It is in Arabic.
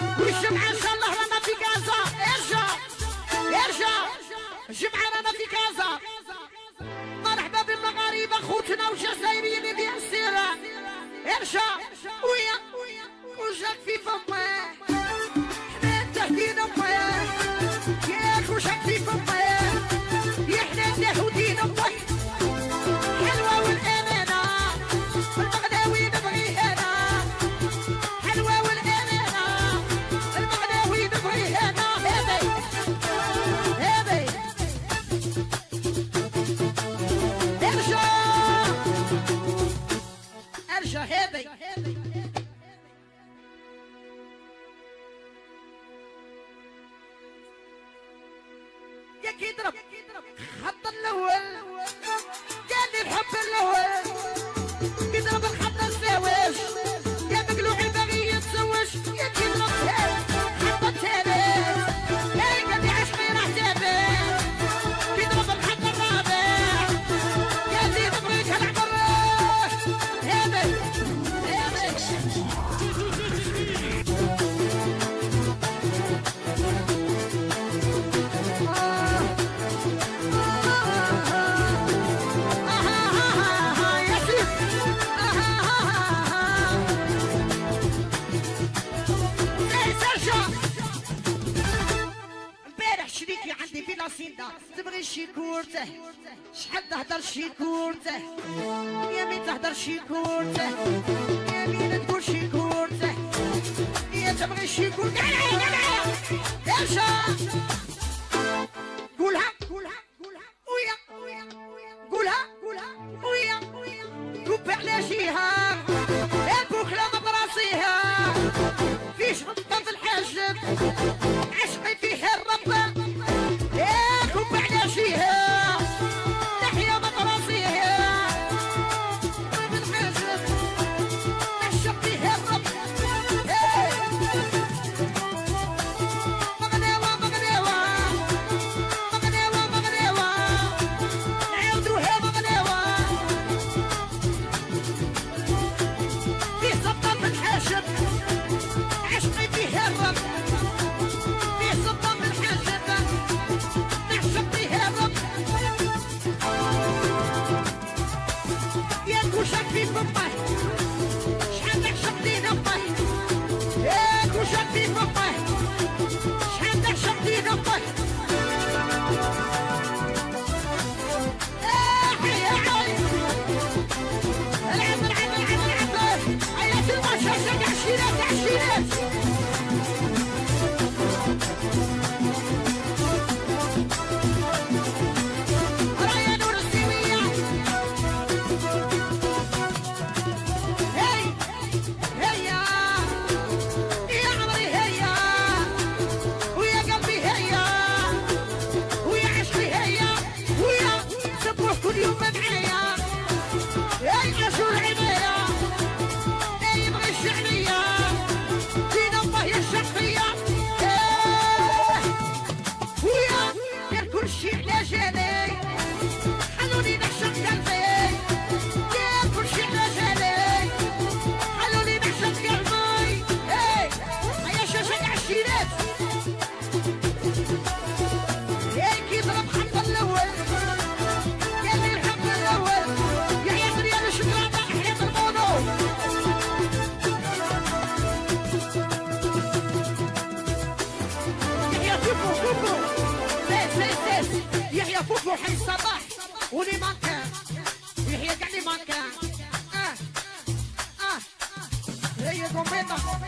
والجمعة ان شاء الله رانا في كازا. ارجع ارجع الجمعة رانا في كازا. مرحبا بالمغاربة خوتنا والجزائريين اللي في السيرة. ارجع ويا وجاك في فماه حنا تهدينا ماه ياك وجاك في فماه يا حنا تهدينا ماه حلوة والأمانة المغناوي نبغي أنا حلوة والأمانة المغناوي نبغي أنا. هذي ارجع هذي ياك يضرب خط الاول قال لي الحب الاول يضرب الخط الزواج يا مقلوعي باغي يتزوج ياك يضرب خط الثالث هاي قال لي عشقي راح تابع يضرب الخط الرابع قال لي نبغيك العمر. عندي في لاسيندا تبغي شيكورته شحال تهدر شيكورته يا مين تهدر شيكورته يا مين تقول شيكورته يا تبغي شيكورته ارجع قولها قولها قولها ويا قولها قولها ويا كب على جيها البوكله براسيها فيش غلطه في الحاجب عشقي فيه الرب كب على جيها تحيا مطراسيها طيب الحاجب عشق فيه الرب مغناوة مغناوة مغناوة مغناوة نعاودوها مغناوة فيه زبطة في الحاجب عشقي فيه الرب فيه زبطة في الحاجب نعشق فيه الرب ياك وشاك في فمه شحال نعشق دين امه ياك وشاك في فمه شحال نعشق دين امه يا عاي العب العب العب العب عيات المشاشة عشيرات عشيرات رايا نور السوية هي هيا يا عمري هيا ويا قلبي هيا ويا عشقي هيا ويا سبوح كل يوم معايا هي عاشور عينيا هي يبغي الشعبية دين الله يا الشقية ويا دير كل شي على جالي خلوني نعشق قلبي دير كل شي على جالي خلوني نعشق قلبي هيا شاشة عشيرات هيك يضرب خط الاول قال لي الحب الاول يا حياة ريال الشوكولاتة حياة المونو يحيى فوفو فوفو سيس يحيى فوفو حي الصباح ولي مانكان يحيى كاع لي مانكان هي قوميطة